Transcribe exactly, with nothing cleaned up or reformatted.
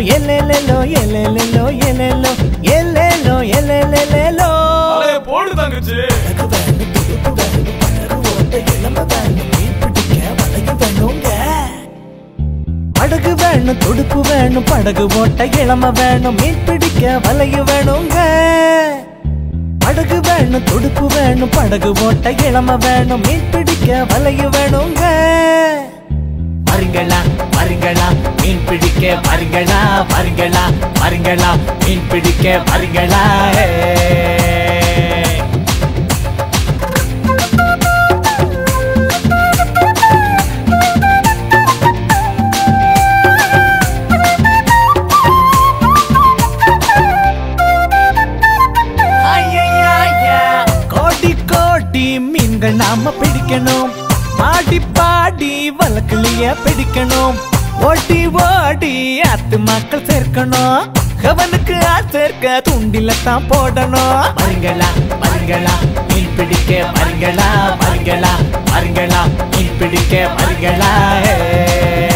எலேலேலோ எலேலேலோ எலேலோ எலேலோ எலேலேலோ அலே போடு தங்கச்சி படகு வேணும் துடுப்பு வேணும் படகு ஓட்ட இளம வேணும் மீன் பிடிக்க வலைய வேணுங்க படகு வேணும் துடுப்பு வேணும் படகு ஓட்ட இளம வேணும் மீன் பிடிக்க வலைய வேணுங்க வருங்களா வருங்களா மீன் பிடிக்க வருங்களா வருங்களா வருங்களா மீன் பிடிக்க வருங்களா கோடி கோடி மீன்கள் நாம பிடிக்கணும் ஆடி பாடி வழக்கிலேயே பிடிக்கணும் ஓட்டி ஓடி அத்து மக்கள் சேர்க்கணும் அவனுக்கு சேர்க்க தூண்டில தான் போடணும் வருங்களா வருங்களா மீன் பிடிக்க வருங்களா வருங்களா வருங்களா மீன் பிடிக்க வருங்களா